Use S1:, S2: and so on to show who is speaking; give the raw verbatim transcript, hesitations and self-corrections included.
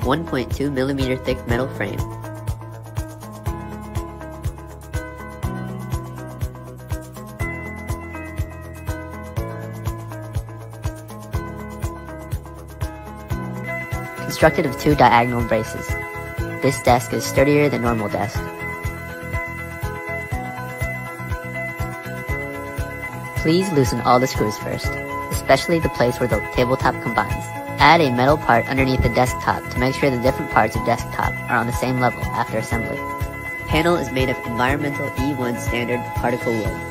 S1: one point two millimeter thick metal frame. Constructed of two diagonal braces. This desk is sturdier than normal desk. Please loosen all the screws first, especially the place where the tabletop combines. Add a metal part underneath the desktop to make sure the different parts of desktop are on the same level after assembly. Panel is made of environmental E one standard particle wood.